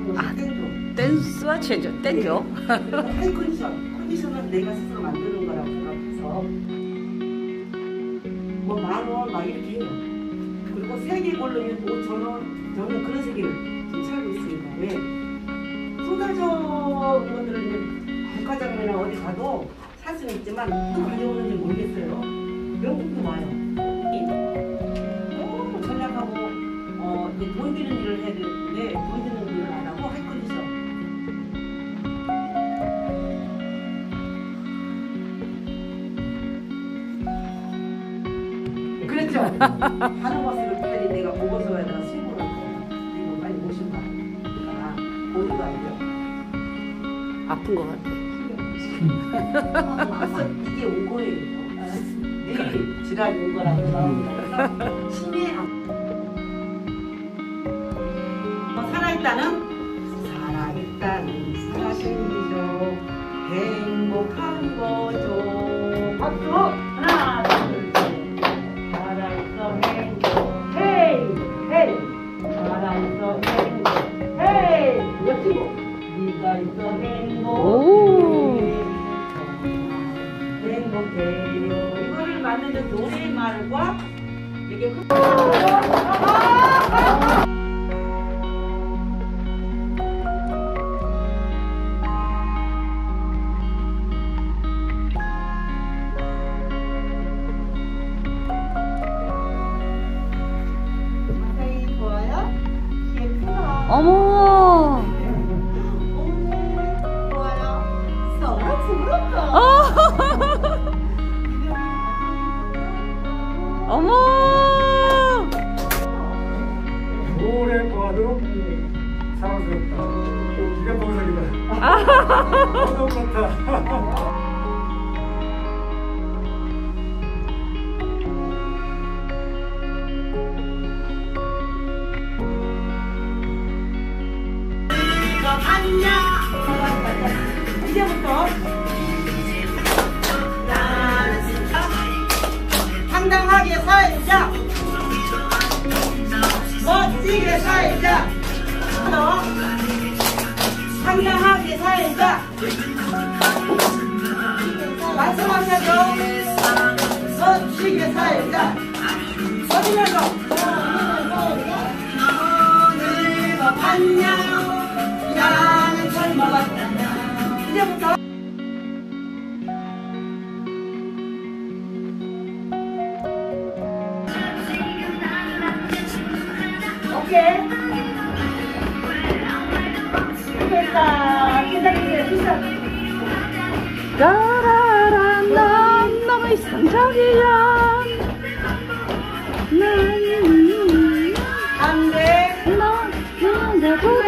아, 댄스와 체조, 댄죠. 하이 컨디션은 내가 스스로 만드는 거라고 생각해서 뭐 10,000원 막 이렇게 해요. 그리고 세계 고르면 5,000원, 저는 그런 세계를 지금 살고 있습니다. 왜? 소다적 것들은 백화점이나 어디 가도 살 수는 있지만 또 가져오는지 모르겠어요. 명품도 와요. 너무 전략하고 이제 돈 드는 일을 해야 되는데 돈 드는 일을 안 하고 하이 컨디션. 그랬죠? 하는 것을 빨리 내가 보고서에다가 신고를 하고 이거 빨리 모신다. 그러니까 보는 알죠? 아픈 것 같아. 이게 온 거예요. 내일 질환이 온 거라고. 심해. 살아있다는 사실이죠. 행복한 거죠. 박수! 하나, 둘, 셋. 살아있어 행복. 헤이! 헤이! 살아있어 행복. 헤이! 옆치고. 네가 있어 행복. 행복해요. 이거를 만드는 노래말과 이게 어머. 어머. 노래 보아도 사랑스럽다. 기가 동생이다. 너무 같아. 이제부터 당당하게 살자, 멋지게 살자, 당당하게 살자. 말씀하셔도 멋지게 살자. 어디면서 오늘도 안녕. 나는 젊어봤다. 이제부터 오케이. 됐다. 기다리세요. 기다려. 따라란 난 너무 이상적이야. 난 안 돼. 넌 내고